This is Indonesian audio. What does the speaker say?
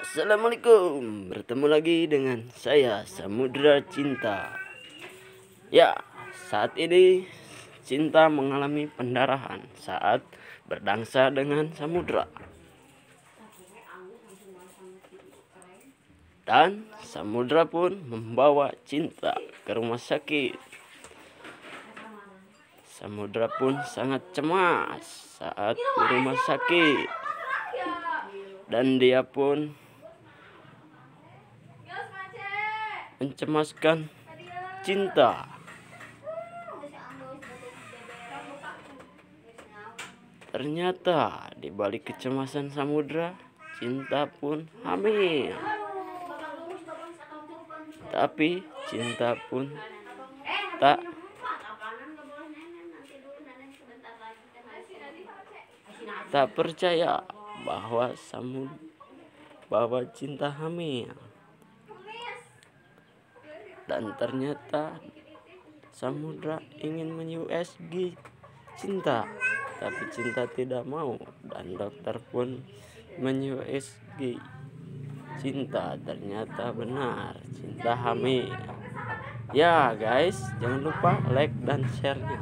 Assalamualaikum, bertemu lagi dengan saya Samudra Cinta. Ya, saat ini Cinta mengalami pendarahan saat berdangsa dengan samudra. Dan samudra pun membawa Cinta ke rumah sakit. Samudra pun sangat cemas saat di rumah sakit. Dan dia pun mencemaskan Cinta. Ternyata di balik kecemasan samudra, Cinta pun hamil. Tapi Cinta pun tak percaya bahwa Cinta hamil. Dan ternyata samudra ingin men-USG Cinta, tapi Cinta tidak mau, dan dokter pun men-USG Cinta. Ternyata benar, Cinta hamil. Ya guys, jangan lupa like dan share-nya.